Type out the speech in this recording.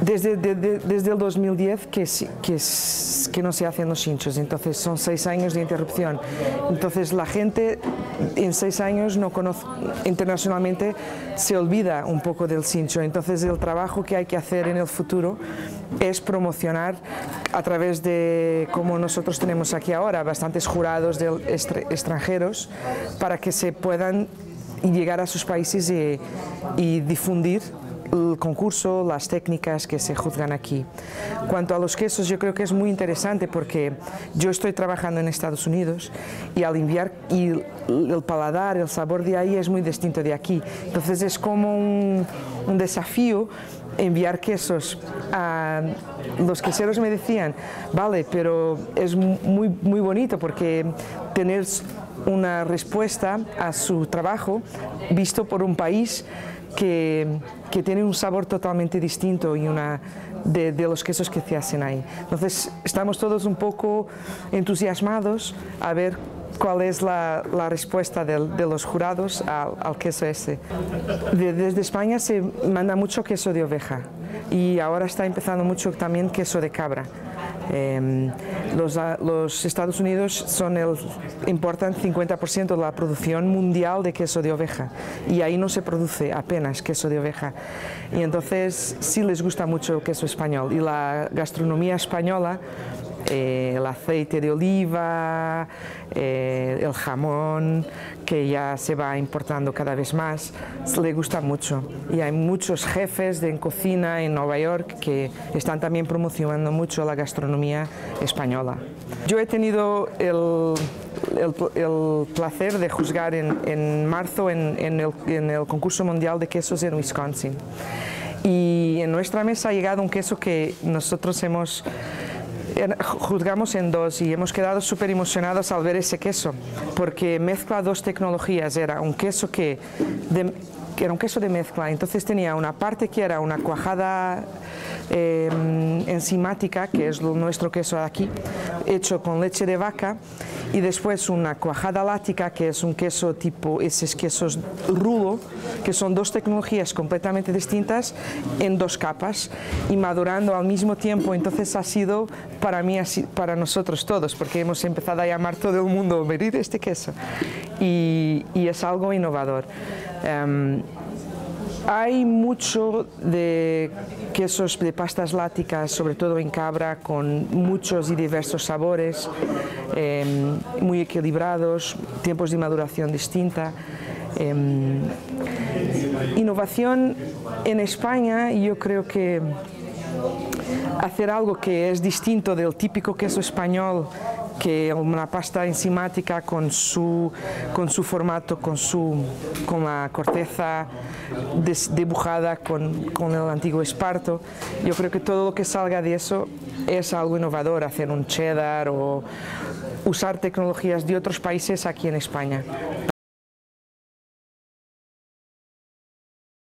Desde el 2010 que no se hacen los hinchos, entonces son 6 años de interrupción. Entonces la gente en 6 años no conoce, internacionalmente se olvida un poco del cincho. Entonces el trabajo que hay que hacer en el futuro es promocionar a través de, como nosotros tenemos aquí ahora, bastantes jurados extranjeros para que se puedan llegar a sus países y difundir el concurso, las técnicas que se juzgan aquí. Cuanto a los quesos, yo creo que es muy interesante porque yo estoy trabajando en Estados Unidos y al enviar, y el paladar, el sabor de ahí es muy distinto de aquí. Entonces es como un desafío enviar quesos a los queseros. Me decían, vale, pero es muy bonito porque tener una respuesta a su trabajo visto por un país que tiene un sabor totalmente distinto y de los quesos que se hacen ahí. Entonces estamos todos un poco entusiasmados a ver cuál es la respuesta de los jurados al queso ese. Desde España se manda mucho queso de oveja y ahora está empezando mucho también queso de cabra. Los Estados Unidos importan 50% de la producción mundial de queso de oveja y ahí no se produce apenas queso de oveja, y entonces sí les gusta mucho el queso español y la gastronomía española. El aceite de oliva, el jamón, que ya se va importando cada vez más, le gusta mucho. Y hay muchos jefes en cocina en Nueva York que están también promocionando mucho la gastronomía española. Yo he tenido el placer de juzgar en marzo en el concurso mundial de quesos en Wisconsin. Y en nuestra mesa ha llegado un queso que nosotros juzgamos en 2 y hemos quedado súper emocionados al ver ese queso, porque mezcla 2 tecnologías. Era un queso que era un queso de mezcla, entonces tenía una parte que era una cuajada enzimática, que es nuestro queso aquí, hecho con leche de vaca, y después una cuajada láctica, que es un queso tipo esos quesos rulo, que son 2 tecnologías completamente distintas en 2 capas y madurando al mismo tiempo. Entonces ha sido para mí, para nosotros todos, porque hemos empezado a llamar todo el mundo a venir este queso y es algo innovador. Hay mucho de quesos de pastas lácticas, sobre todo en cabra, con muchos y diversos sabores, muy equilibrados, tiempos de maduración distinta. Innovación en España, yo creo que hacer algo que es distinto del típico queso español, que una pasta enzimática con su formato, con la corteza dibujada con el antiguo esparto. Yo creo que todo lo que salga de eso es algo innovador, hacer un cheddar o usar tecnologías de otros países aquí en España.